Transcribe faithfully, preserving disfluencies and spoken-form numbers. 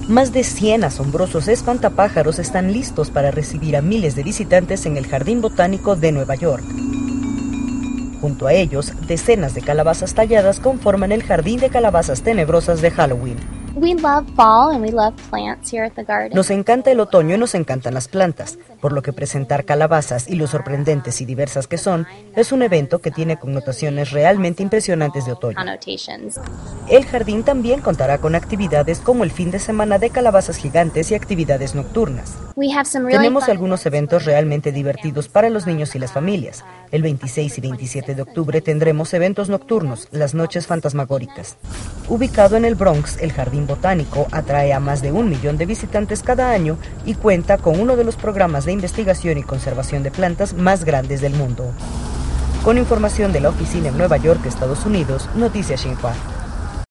Más de cien asombrosos espantapájaros están listos para recibir a miles de visitantes en el Jardín Botánico de Nueva York. Junto a ellos, decenas de calabazas talladas conforman el Jardín de Calabazas Tenebrosas de Halloween. We love fall and we love plants here at the garden. Nos encanta el otoño y nos encantan las plantas, por lo que presentar calabazas y lo sorprendentes y diversas que son, es un evento que tiene connotaciones realmente impresionantes de otoño. El jardín también contará con actividades como el fin de semana de calabazas gigantes y actividades nocturnas. We have some really Tenemos fun algunos eventos realmente divertidos para los niños y las familias. El veintiséis y veintisiete de octubre tendremos eventos nocturnos, las noches fantasmagóricas. Ubicado en el Bronx, el Jardín Botánico atrae a más de un millón de visitantes cada año y cuenta con uno de los programas de investigación y conservación de plantas más grandes del mundo. Con información de la oficina en Nueva York, Estados Unidos, Noticias Xinhua.